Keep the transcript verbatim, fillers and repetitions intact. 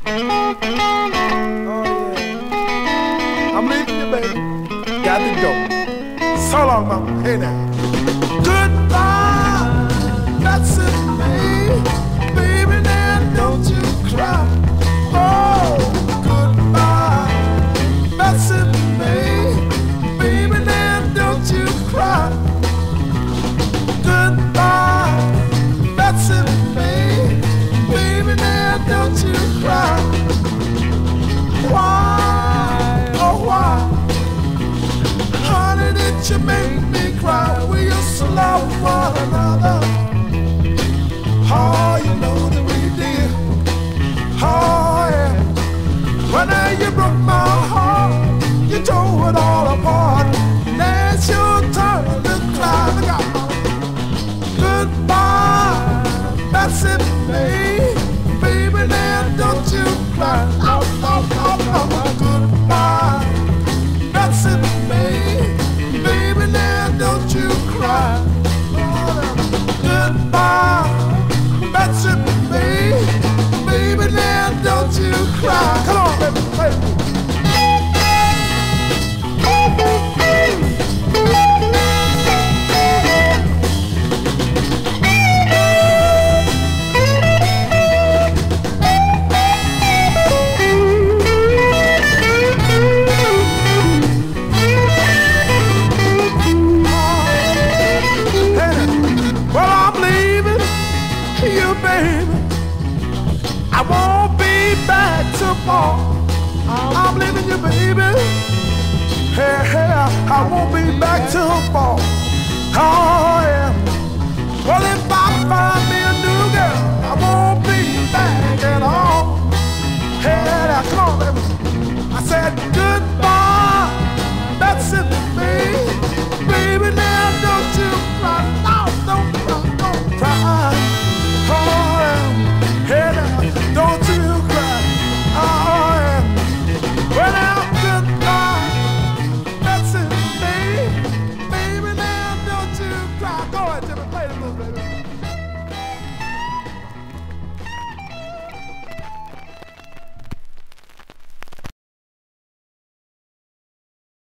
Oh yeah. I'm leaving you, baby. Got to go. So long, mama. Hey now. Goodbye. That's it, me. Baby, now don't you cry. Oh, goodbye. That's it, me. Baby, now don't you cry. Goodbye. That's it, me. Baby, now don't you cry. Why, oh why, honey, did you make me cry? We used to love one another. Oh, you know that we did. Oh yeah. Well, now you broke my heart. You tore it all apart. Now it's your turn to cry. Look out, mama. Goodbye. That's it, baby. Baby, now don't you cry. Oh, oh, oh, oh, goodbye. That's it, baby. Baby, now don't you cry. Oh, goodbye. That's it, baby. Baby, now don't you cry. Come on, baby, play with me. I won't be back tomorrow. I'm leaving you, baby. Hey, hey, I won't be back tomorrow. Oh, yeah. Well, if I find